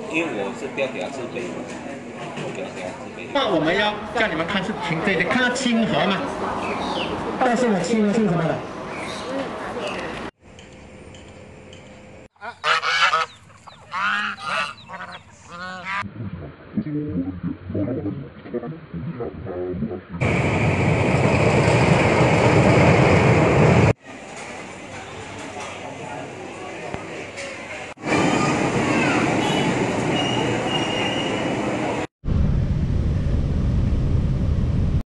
因为我是不要给他自卑的，我不要给他自卑。 那我们要叫你们看是清，对对，看到清河嘛。但是呢，清河是什么的？啊。